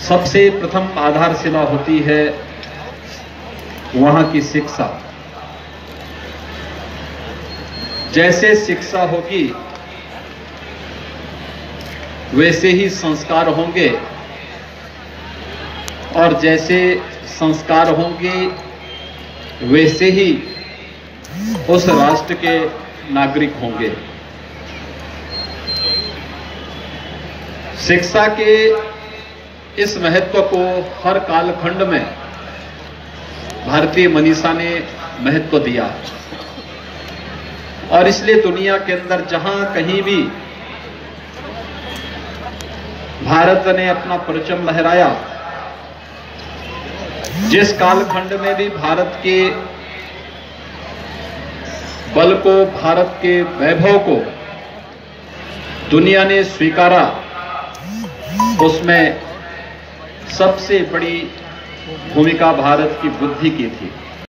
सबसे प्रथम आधारशिला होती है वहां की शिक्षा। जैसे शिक्षा होगी वैसे ही संस्कार होंगे, और जैसे संस्कार होंगे वैसे ही उस राष्ट्र के नागरिक होंगे। शिक्षा के इस महत्व को हर कालखंड में भारतीय मनीषा ने महत्व दिया, और इसलिए दुनिया के अंदर जहां कहीं भी भारत ने अपना परचम लहराया, जिस कालखंड में भी भारत के बल को, भारत के वैभव को दुनिया ने स्वीकारा, उसमें सबसे बड़ी भूमिका भारत की बुद्धि की थी।